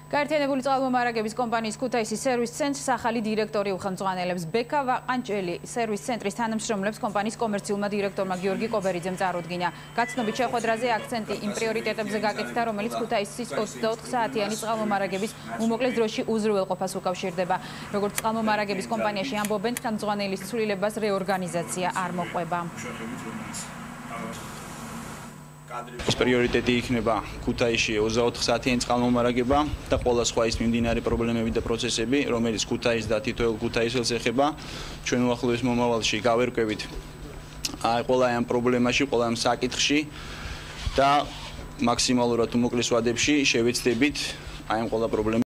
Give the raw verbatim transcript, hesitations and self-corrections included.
გაერთიანებული წყალმომარაგების კომპანიის ქუთაისის სერვის ცენტრს ახალი დირექტორი უხელმძღვანელებს. ბექა ვაყანჭელი სერვის ცენტრის თანამშრომლებს კომპანიის კომერციულმა დირექტორმა გიორგი კობერიძემ წარუდგინა. გაცნობით შეხვედრაზე აქცენტი იმ პრიორიტეტებზე გაკეთდა, რომელიც ქუთაისის ოცდაოთხ საათიანი წყალმომარაგების უმოკლეს დროში უზრუნველყოფას უკავშირდება. როგორც წყალმომარაგების კომპანიაში ამბობენ, ხელმძღვანელის ცვლილებას რეორგანიზაცია არ მოყვება. ეს პრიორიტეტი იქნება ქუთაისში ოცდაოთხ საათიანი წყალმომარაგება და ყველა სხვა ის მიმდინარე პრობლემები და პროცესები, რომელიც ქუთაისს და თითოეულ ქუთაისელს ეხება. ჩვენ უახლოეს მომავალში გავერკვევით აი ყველა ამ პრობლემაში, ყველა ამ საკითხში და მაქსიმალურად უმოკლეს ვადებში შევეცდებით აი ამ ყველა პრობლემას